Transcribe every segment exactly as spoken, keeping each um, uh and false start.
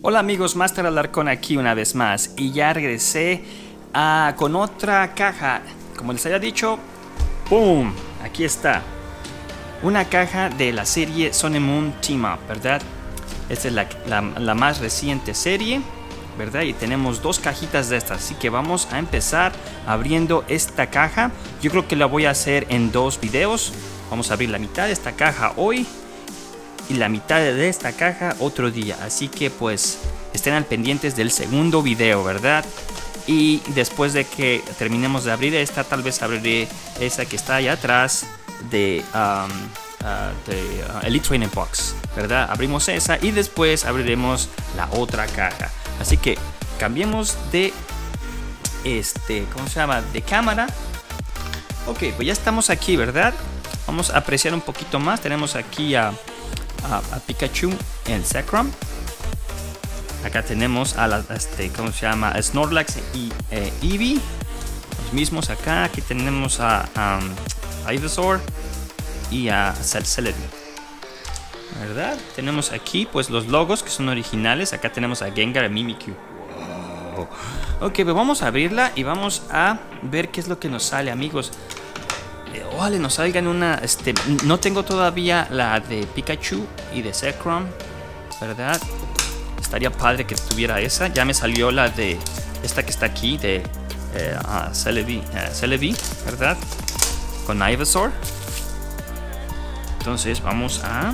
Hola amigos, Master Alarcón aquí una vez más y ya regresé uh, con otra caja. Como les había dicho, ¡boom! Aquí está. Una caja de la serie Sun and Moon Team Up, ¿verdad? Esta es la, la, la más reciente serie, ¿verdad? Y tenemos dos cajitas de estas, así que vamos a empezar abriendo esta caja. Yo creo que la voy a hacer en dos videos. Vamos a abrir la mitad de esta caja hoy y la mitad de esta caja otro día, así que pues estén al pendientes del segundo video, ¿verdad? Y después de que terminemos de abrir esta, tal vez abriré esa que está allá atrás de, um, uh, de uh, Elite Training Box, ¿verdad? Abrimos esa y después abriremos la otra caja. Así que cambiemos de este, ¿cómo se llama? De cámara. Ok, pues ya estamos aquí, ¿verdad? Vamos a apreciar un poquito más. Tenemos aquí a A, a Pikachu en Zekrom. Acá tenemos a la, este, ¿cómo se llama? A Snorlax y eh, Eevee. Los mismos acá. Aquí tenemos a, um, a Ivysaur y a Celebi, ¿verdad? Tenemos aquí pues los logos que son originales. Acá tenemos a Gengar y Mimikyu. Wow. Ok, pues vamos a abrirla y vamos a ver qué es lo que nos sale, amigos. Ojalá nos salgan una, este, no tengo todavía la de Pikachu y de Zekrom, ¿verdad? Estaría padre que tuviera esa. Ya me salió la de esta que está aquí, de eh, uh, Celebi, uh, Celebi, ¿verdad? Con Ivysaur. Entonces vamos a,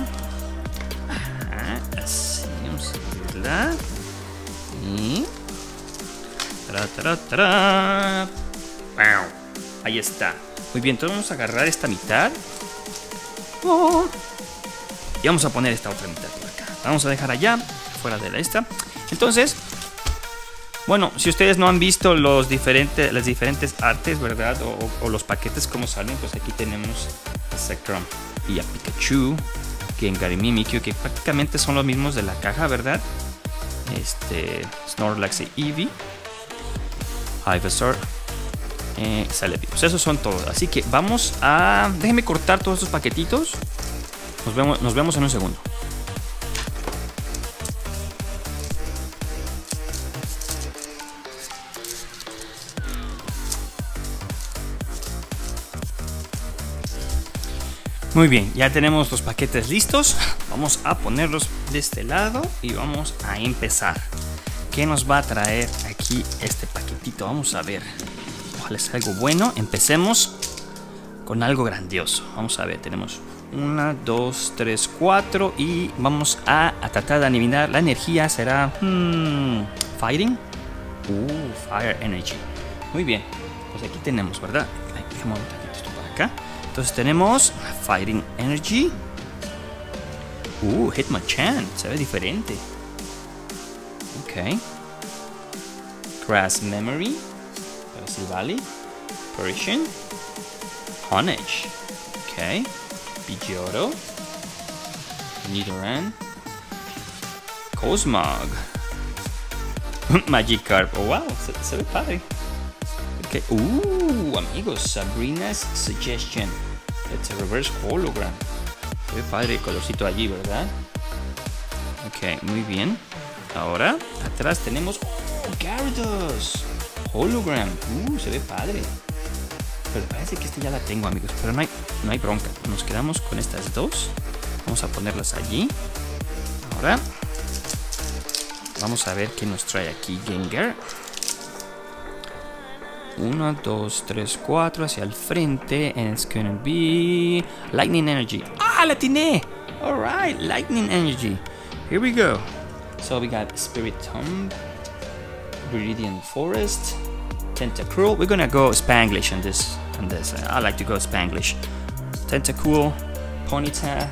a así, vamos a abrirla. Y ¡Tará, tará, tará! ¡Wow! Ahí está. Muy bien, entonces vamos a agarrar esta mitad. Oh. Y vamos a poner esta otra mitad por acá. La vamos a dejar allá, fuera de la esta. Entonces, bueno, si ustedes no han visto los diferentes, las diferentes artes, ¿verdad? O, o los paquetes como salen, pues aquí tenemos a Zekrom y a Pikachu, Gengar y Mimikyu, que prácticamente son los mismos de la caja, ¿verdad? Este, Snorlax y Eevee, Ivysaur, Eh, Celebi. Pues esos son todos. Así que vamos a... Déjenme cortar todos estos paquetitos. Nos vemos, nos vemos en un segundo. Muy bien, ya tenemos los paquetes listos. Vamos a ponerlos de este lado y vamos a empezar. ¿Qué nos va a traer aquí este paquetito? Vamos a ver. Ojalá sea algo bueno. Empecemos con algo grandioso. Vamos a ver, tenemos una, dos, tres, cuatro. Y vamos a, a tratar de adivinar. La energía será hmm, Fighting. Uh, Fire Energy. Muy bien. Pues aquí tenemos, ¿verdad? Dejemos un poquito esto por acá. Entonces tenemos Fighting Energy. Uh, Hitmonchan. Se ve diferente. Ok. Grass Memory. Valley, Persian, Honedge, ok, Pidgeotto, Nidoran, Cosmog, Magikarp. Oh wow, se, se ve padre. Ok, uh, amigos, Sabrina's Suggestion. It's a reverse hologram. Se ve padre el colorcito allí, ¿verdad? Ok, muy bien. Ahora, atrás tenemos oh, Gyarados. Hologram, uh, se ve padre. Pero parece que esta ya la tengo, amigos. Pero no hay, no hay bronca. Nos quedamos con estas dos. Vamos a ponerlas allí. Ahora vamos a ver qué nos trae aquí Gengar. Uno, dos, tres, cuatro hacia el frente. And it's gonna be Lightning Energy. ¡Ah, la atiné! Alright, Lightning Energy. Here we go. So we got Spirit Tomb, Viridian Forest, Tentacruel. We're gonna go Spanglish on this. On this, uh, I like to go Spanglish. Tentacruel, Ponyta,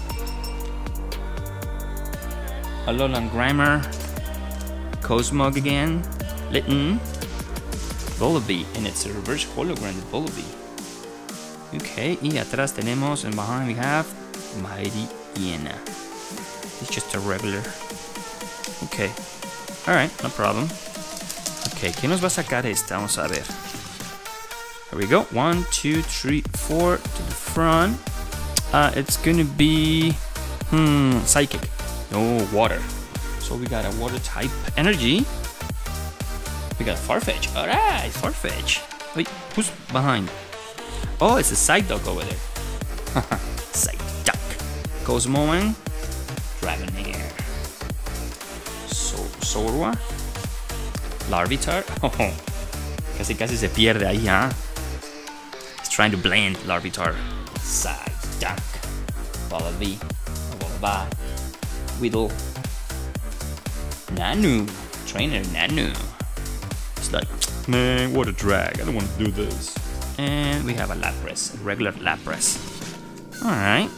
Alolan Grimer, Cosmog again, Litten, Vullaby, and it's a reverse hologram of Vullaby. Okay, y atrás tenemos, and behind we have Mighty Iena. It's just a regular. Okay. Alright, no problem. Ok, ¿qué nos va a sacar esta? Vamos a ver. Here we go. One, two, three, four to the front. Uh, it's gonna be... Hmm, Psychic. No, water. So we got a water type energy. We got a Farfetch. Alright, Farfetch. Wait, who's behind? Oh, it's a Psyduck over there. Psyduck. Cosmoem. Dragonair. So Zorua. Larvitar. Oh, casi casi se pierde ahí, ¿ah? ¿eh? He's trying to blend Larvitar. Psyduck. Volibee. Volibee. Weedle. Nanu. Trainer Nanu. It's like, man, what a drag. I don't want to do this. And we have a Lapras, a regular Lapras. Alright.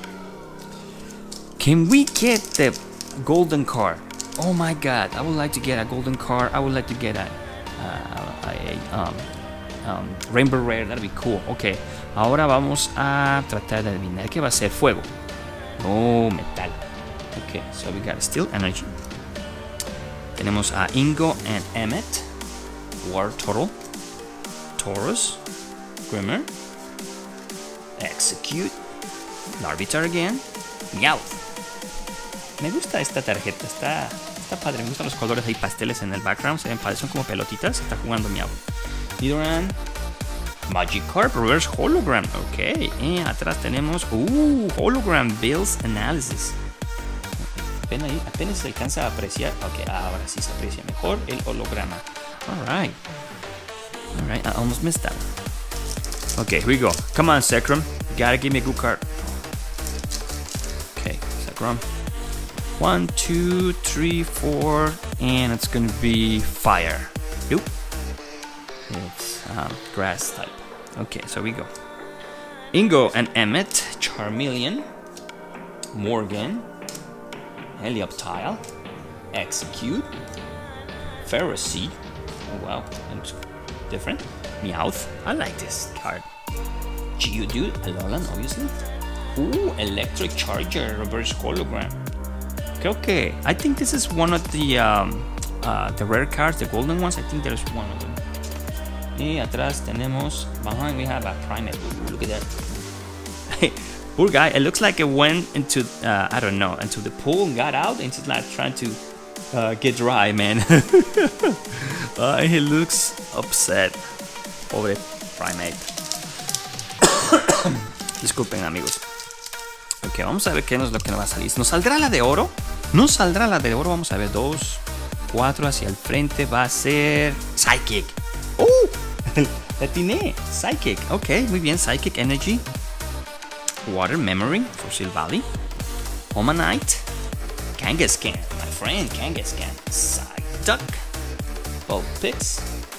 Can we get the golden card? Oh my god, I would like to get a golden card. I would like to get a, uh, a um, um, Rainbow Rare. That'd be cool. Ok, ahora vamos a tratar de adivinar qué va a ser. Fuego. Oh, metal. Ok, so we got Steel Energy. Tenemos a Ingo and Emmet. War Turtle. Taurus. Grimmer. Execute. Larvitar again. Meowth. Me gusta esta tarjeta, está, está padre, me gustan los colores ahí pasteles en el background, se ven padres, son como pelotitas, está jugando Meowth. Nidoran. Magikarp Reverse Hologram, ok, y atrás tenemos, uh, Hologram Bills Analysis. Apenas, ahí, apenas se alcanza a apreciar, ok, ahora sí se aprecia mejor el holograma. Alright, alright, I almost missed that one. Okay, here we go. Come on, Zekrom. You gotta give me a good card. Okay, Zekrom. One, two, three, four, and it's gonna be fire. Nope. It's um, grass type. Okay, so we go. Ingo and Emmet, Charmeleon, Morgan, Helioptile, Execute, Ferroseed. Oh wow, that looks different. Meowth. I like this card. Geodude, Alolan, obviously. Ooh, Electric Charger, Reverse Hologram. Okay, okay. I think this is one of the um, uh, the rare cards, the golden ones. I think there's one of them. Y atrás tenemos, behind we have a Primeape. Ooh, look at that. Hey, poor guy. It looks like it went into, uh, I don't know, into the pool and got out and it's like trying to uh, get dry, man. uh, he looks upset. Pobre Primeape. Disculpen, amigos. Ok, vamos a ver qué es lo que nos va a salir. ¿Nos saldrá la de oro? ¿Nos saldrá la de oro? Vamos a ver. Dos, cuatro hacia el frente. Va a ser Psychic. ¡Oh! La atiné. Psychic. Ok, muy bien. Psychic Energy. Water Memory for Silvally. Omanite. Kangaskhan. My friend Kangaskhan. Psyduck. Vulpix.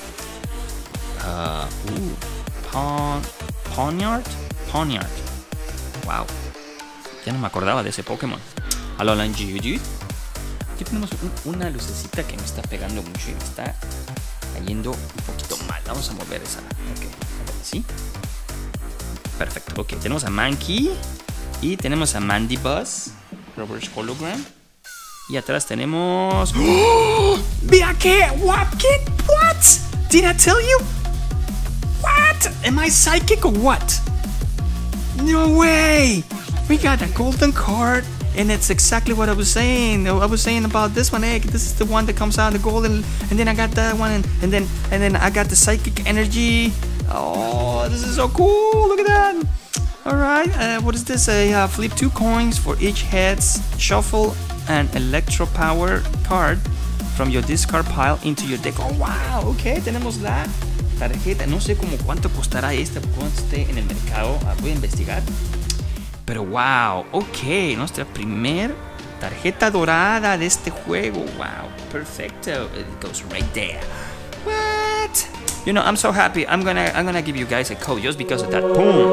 Uh, ooh. Pon Ponyard. Ponyard. Wow. Ya no me acordaba de ese Pokémon. Alolan Geodude. Aquí tenemos un, una lucecita que me está pegando mucho y me está cayendo un poquito mal. Vamos a mover esa. Ok, a ver, ¿sí? Perfecto. Ok, tenemos a Mankey. Y tenemos a Mandibuzz. Reverse Hologram. Y atrás tenemos... ¡Oh! ¡Mira qué! What? ¿Qué? What? Did I tell you? What? Am I psychic or what? No way! We got a golden card, and it's exactly what I was saying. I was saying about this one. Hey, this is the one that comes out the golden, and then I got that one, and, and then and then I got the psychic energy. Oh, this is so cool! Look at that. All right, uh, what is this? I uh, flip two coins for each heads. Shuffle an electro power card from your discard pile into your deck. Oh wow, okay, tenemos la tarjeta. No sé como cuánto costará esta, cuánto esté en el mercado. Uh, voy a investigar. Pero wow, ok, nuestra primer tarjeta dorada de este juego. Wow, perfecto. It goes right there. What? You know, I'm so happy. I'm gonna, I'm gonna give you guys a code just because of that. Boom.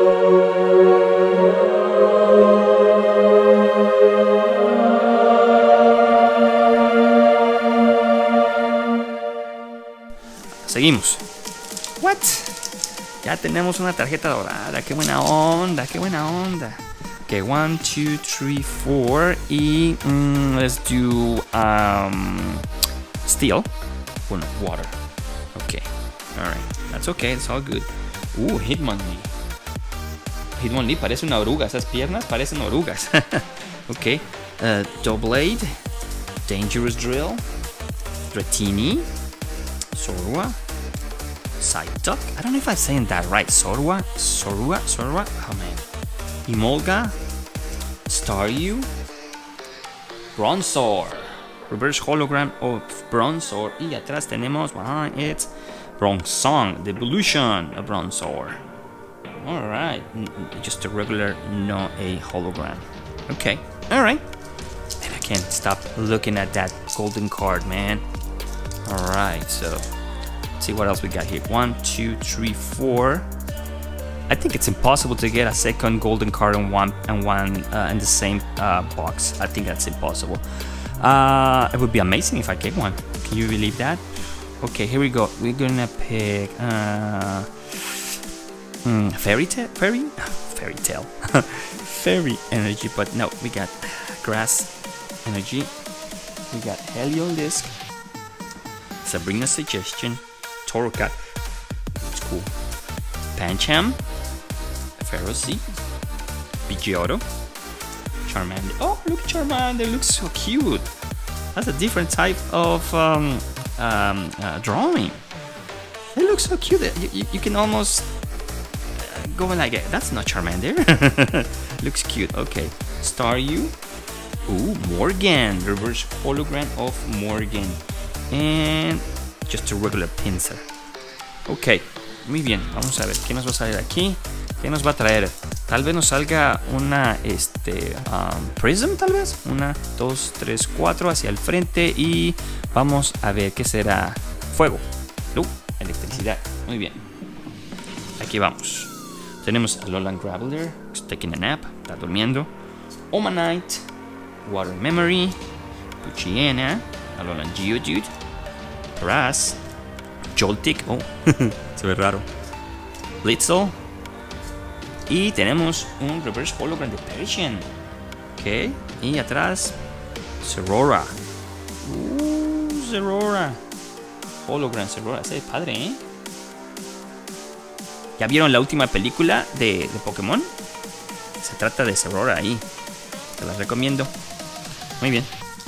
Seguimos. What? Ya tenemos una tarjeta dorada. Qué buena onda, qué buena onda. Ok, one, two, three, four. Y mm, let's do um, steel. Bueno, water. Ok, alright. That's okay, it's all good. Uh, Hitmonlee. Hitmonlee parece una oruga. Esas piernas parecen orugas. Ok, uh, Doublade. Dangerous Drill, Dratini, Zorua, Psyduck. I don't know if I'm saying that right. Zorua, Zorua, Zorua. Oh man. Emolga, Staryu, Bronzor, Reverse Hologram of Bronzor. Y atrás tenemos behind it Bronzong, the evolution of Bronzor. Alright, just a regular, not a hologram. Okay, alright. And I can't stop looking at that golden card, man. Alright, so let's see what else we got here. One, two, three, four. I think it's impossible to get a second golden card in one and one uh, in the same uh, box. I think that's impossible. Uh, it would be amazing if I get one. Can you believe that? Okay, here we go. We're gonna pick uh, hmm, fairy tale, fairy, fairy tale, fairy energy. But no, we got grass energy. We got Heliolisk, Sabrina's Suggestion, Torracat. It's cool. Pancham, Ferroseed, Pidgeotto, Charmander. Oh, look, Charmander looks so cute. That's a different type of um, um, uh, drawing. It looks so cute. You, you, you can almost uh, go like it. That's not Charmander. Looks cute. Okay, Staryu. Ooh, Morgan. Reverse hologram of Morgan. And just a regular Pinsir. Ok, muy bien. Vamos a ver qué nos va a salir aquí. ¿Qué nos va a traer? Tal vez nos salga una este, um, Prism, tal vez. Una, dos, tres, cuatro hacia el frente. Y vamos a ver qué será. Fuego. Uh, electricidad. Muy bien. Aquí vamos. Tenemos a Alolan Graveler. Taking a nap. Está durmiendo. Omanite. Water Memory. Poochyena. Alolan Geodude. Paras. Joltik. Oh, se ve raro. Blitzel. Y tenemos un reverse hologram de Persian. Ok. Y atrás, Zeraora. Uh, Zeraora. Hologram Zeraora. Ese es padre, ¿eh? ¿Ya vieron la última película de, de Pokémon? Se trata de Zeraora ahí. Te las recomiendo. Muy bien.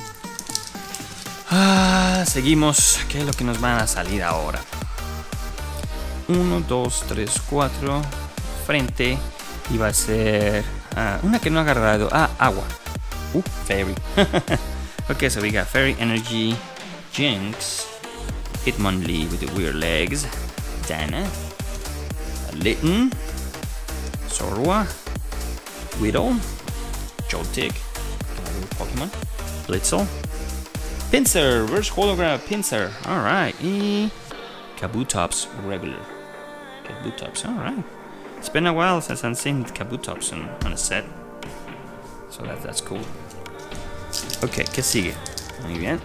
Ah, seguimos. ¿Qué es lo que nos van a salir ahora? uno, dos, tres, cuatro. Frente. Y va a ser uh, una que no ha agarrado. Ah, agua. Uh, Fairy. Ok, so we got Fairy Energy, Jinx, Hitmonlee with the weird legs, Dana, Litten, Zorua, Whittle, Joltik, Pokemon, Blitzel, Pinsir, reverse hologram Pinsir. Alright, y Kabutops regular. Kabutops, alright. It's been a while since I've seen Kabutops on, on a set. So that, that's cool. Ok, ¿qué sigue? Muy bien.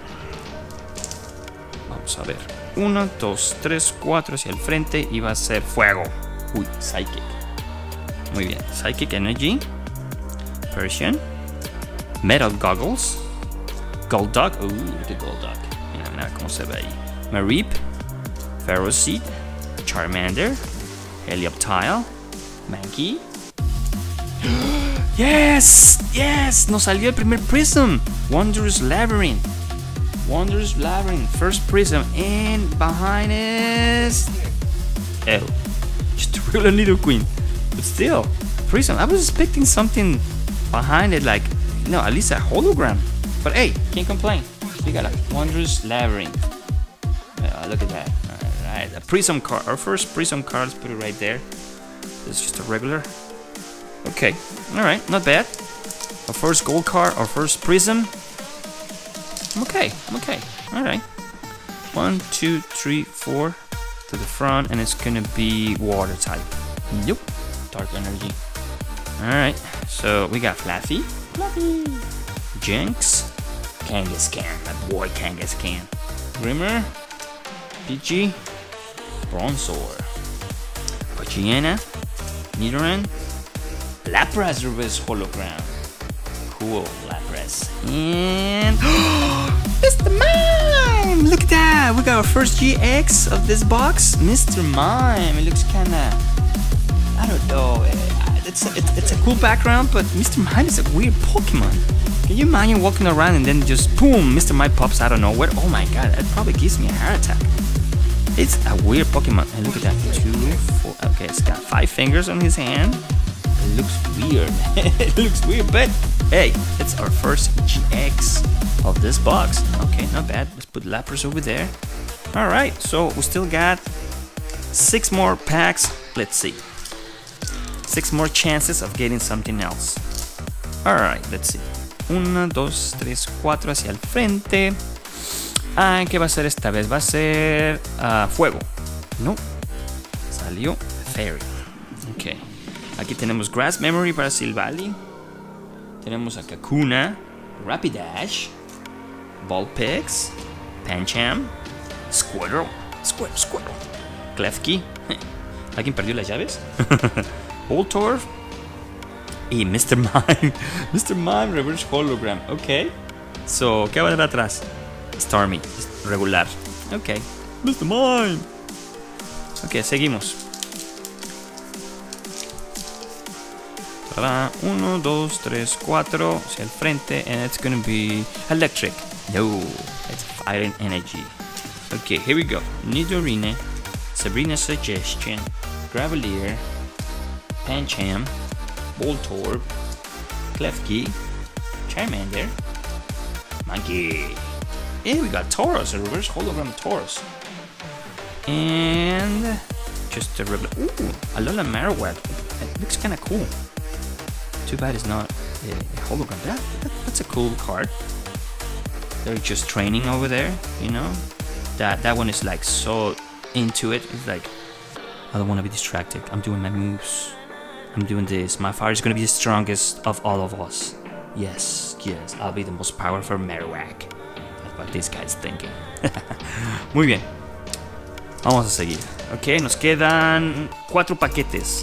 Vamos a ver. uno, dos, tres, cuatro hacia el frente y va a ser fuego. Uy, Psychic. Muy bien. Psychic Energy. Persian. Metal Goggles. Golduck. Uh, look at Golduck. Mira, mira cómo se ve ahí. Mareep. Ferroseed. Charmander. Helioptile. Mankey. Yes! Yes! Nos salió el primer Prism. Wondrous Labyrinth. Wondrous Labyrinth. First Prism. And behind is L. Just a regular Nidoqueen. But still, Prism. I was expecting something behind it, like, you know, at least a hologram. But hey, can't complain. We got a Wondrous Labyrinth. Uh, look at that. Alright, a Prism card. Our first Prism card. Let's put it right there. It's just a regular. Okay, alright, not bad. Our first gold card, our first Prism. I'm okay, I'm okay. Alright. One, two, three, four to the front, and it's gonna be water type. Nope. Dark energy. Alright, so we got Fluffy. Fluffy. Jinx. Kangaskhan, that boy Kangaskhan. Grimmer. Pidgey. Bronzor. Poochyena. Nidoran. Lapras reverse hologram. Cool, Lapras. And Mister Mime! Look at that! We got our first G X of this box. Mister Mime. It looks kinda, I don't know. It's a, it's a cool background, but Mister Mime is a weird Pokemon. Can you imagine walking around and then just boom, Mister Mime pops out of nowhere? Oh my god, that probably gives me a heart attack. It's a weird Pokemon. And look at that. Two, four. Okay, it's got five fingers on his hand. It looks weird. It looks weird, but hey, it's our first G X of this box. Okay, not bad. Let's put Lapras over there. Alright, so we still got six more packs. Let's see. Six more chances of getting something else. Alright, let's see. Una, dos, tres, cuatro hacia el frente. Ah, ¿qué va a ser esta vez? Va a ser uh, fuego. No. Salió Fairy. Ok. Aquí tenemos Grass Memory para Silvally. Tenemos a Kakuna, Rapidash, Vulpix, Pancham, Squirtle, Squirtle, Squirtle, Klefki. ¿Alguien perdió las llaves? Voltorb y Mister Mime. Mister Mime Reverse Hologram. Ok. So, ¿qué va a haber atrás? Stormy, regular. Ok. Mister Mime. Ok, seguimos. Uno, dos, tres, cuatro hacia el frente, and it's gonna be electric. No, it's fire and energy. Okay, here we go. Nidorina, Sabrina's Suggestion, Gravelier, Pancham, Voltorb, Klefki, Charmander, Monkey. And we got Tauros, a reverse hologram Tauros. And just a regular. Ooh, Alola Marowak. It looks kind of cool. Too bad it's not a, a hologram. That, that, that's a cool card. They're just training over there, you know. That that one is like so into it. It's like, I don't want to be distracted. I'm doing my moves. I'm doing this. My fire is gonna be the strongest of all of us. Yes, yes. I'll be the most powerful Marowak. That's what this guy's thinking. Muy bien. Vamos a seguir. Ok, nos quedan cuatro paquetes.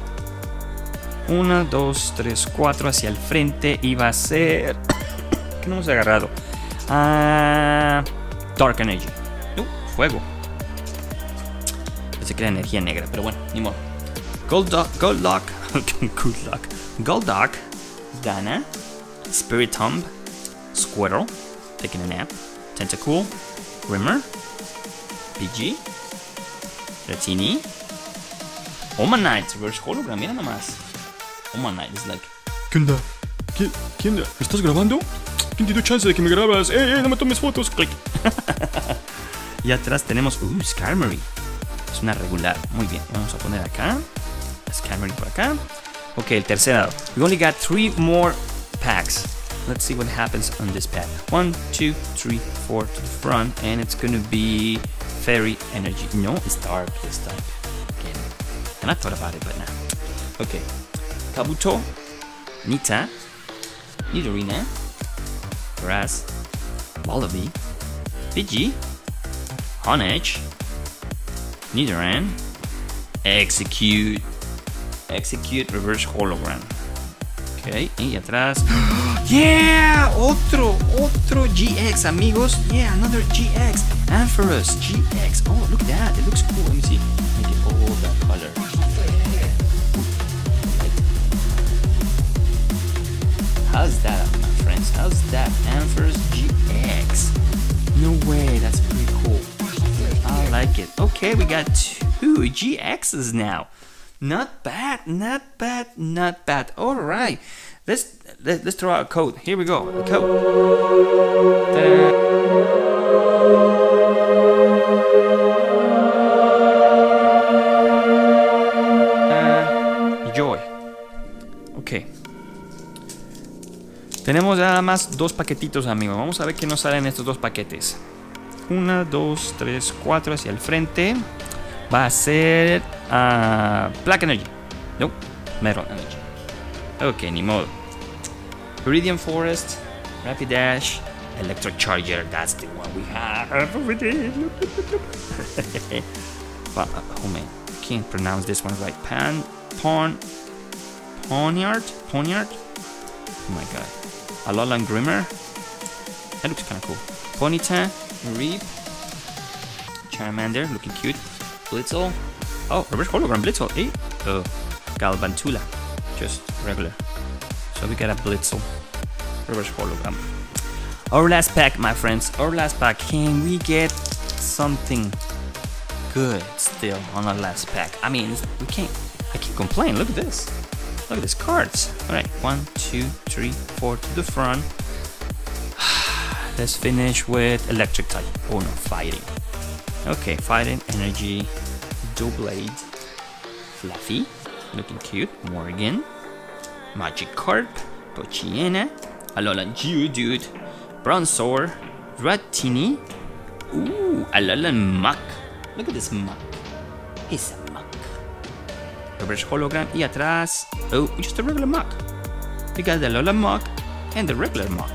Una, dos, tres, cuatro hacia el frente. Y va a ser... ¿Qué no hemos agarrado? Uh, Dark Energy. Uh, fuego. Pensé que era energía negra, pero bueno, ni modo. Golduck, Golduck, Golduck, Golduck, Dana, Spiritomb, Squirtle, taking a nap, Tentacool, Rimmer, P G, Dratini, Omanite, reverse hologram, mira nomás. Omanite is like, ¿Qué onda? ¿Qué, ¿Qué onda? ¿Me estás grabando? ¿Quién te dio chance de que me grabas? ¡Eh, eh, no me tomes fotos! Click. Y atrás tenemos, uh, Skarmory. Es una regular, muy bien. Vamos a poner acá, Skarmory por acá. Ok, el tercer lado. We only got three more packs. Let's see what happens on this pack. One, two, three, four to the front, and it's gonna be Fairy Energy. No, it's dark this time. Okay. And I thought about it, but nah. Okay. Kabuto, Nita, Nidorina, Grass, Wallaby, Pidgey, Honedge, Nidoran, Execute, Execute Reverse Hologram. Ok, y atrás. Yeah, otro, otro G X, amigos. Yeah, another G X. Ampharos G X. Oh, look at that. It looks cool. Let me see. Make it all that color. How's that, my friends? How's that? Ampharos G X. No way. That's pretty cool. I like it. Okay, we got two G Xs now. Not bad, not bad, not bad. All right, let's let, let's throw out a code. Here we go. A code. Uh, joy. Ok. Tenemos nada más dos paquetitos, amigos. Vamos a ver qué nos salen estos dos paquetes. Una, dos, tres, cuatro hacia el frente. Va a ser uh, Black Energy. Nope, Metal Energy. Ok, ni modo. Viridian Forest, Rapidash, Electric Charger. That's the one we have over there. But, uh, oh man, can't pronounce this one right. Pan, Pawn, Ponyard, Ponyard. Oh my god. Alola and Grimmer. That looks kind of cool. Ponyta, Reap, Charmander, looking cute. Blitzel. Oh, reverse hologram Blitzel. Hey. Oh, Galvantula. Just regular. So we got a Blitzel. reverse hologram. Our last pack, my friends. Our last pack. Can we get something good still on our last pack? I mean, we can't. I can't complain. Look at this. Look at these cards. All right, one, two, three, four to the front. Let's finish with electric type. Oh no, fighting. Okay, fighting, energy, Doublade, Fluffy, looking cute. Morgan, Magikarp, Pochiena, Alola Geodude, Bronzor, Dratini. Ooh, Alolan Muk. Look at this Muk. He's a Muk. Reverse hologram. Y atrás, oh, just a regular Muk. We got the Alolan Muk and the regular Muk.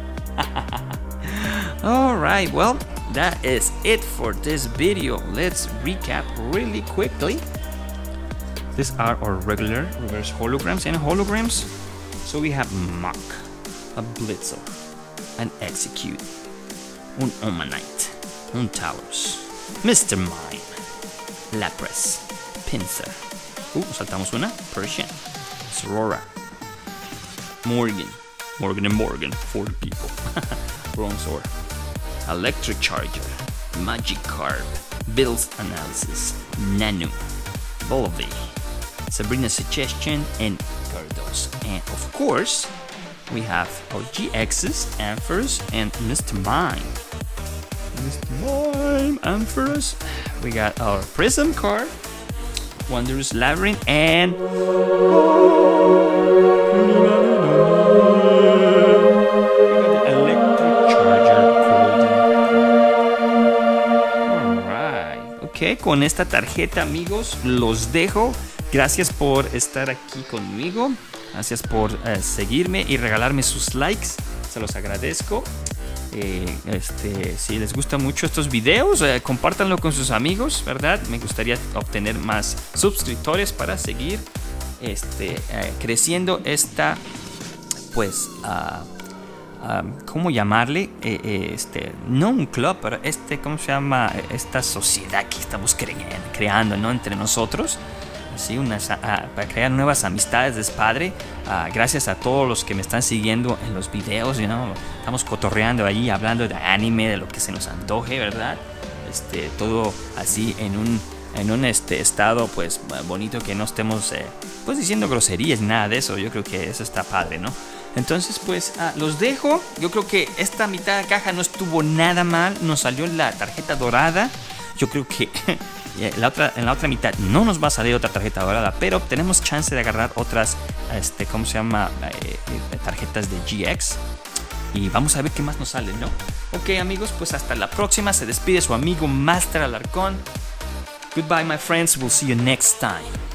Alright, well, that is it for this video. Let's recap really quickly. These are our regular reverse holograms and holograms. So we have Muk, a Blitzel, an Execute, un Omanite, un Tauros, Mister Mime, Lapras, Pinsir. Uh, saltamos una, Persian, Sorora, Morgan, Morgan and Morgan, for the people, Bronzor, Electric Charger, Magikarp, Bill's Analysis, Nanu, Volvi, Sabrina's Suggestion, and Gyarados. And of course, we have our G Xs, Ampharos, and Mister Mime. Mister Mime, Ampharos. We got our Prism card, Wondrous Labyrinth, and Okay, con esta tarjeta, amigos, los dejo. Gracias por estar aquí conmigo. Gracias por eh, seguirme y regalarme sus likes. Se los agradezco. Eh, este, si les gustan mucho estos videos, eh, compártanlo con sus amigos, ¿verdad? Me gustaría obtener más suscriptores para seguir este, eh, creciendo esta, pues, uh, Um, ¿cómo llamarle? Eh, eh, este, no un club, pero este, ¿cómo se llama? Esta sociedad que estamos cre creando, ¿no? Entre nosotros. Así, unas, uh, para crear nuevas amistades es padre. Uh, gracias a todos los que me están siguiendo en los videos, you know? Estamos cotorreando ahí, hablando de anime, de lo que se nos antoje, ¿verdad? Este, todo así en un, en un este, estado, pues, bonito, que no estemos, eh, pues, diciendo groserías, nada de eso. Yo creo que eso está padre, ¿no? Entonces, pues, ah, los dejo. Yo creo que esta mitad de caja no estuvo nada mal. Nos salió la tarjeta dorada. Yo creo que la otra, en la otra mitad no nos va a salir otra tarjeta dorada, pero tenemos chance de agarrar otras, este, ¿cómo se llama? Eh, eh, tarjetas de G X. Y vamos a ver qué más nos sale, ¿no? Ok, amigos, pues hasta la próxima. Se despide su amigo Master Alarcón. Goodbye, my friends. We'll see you next time.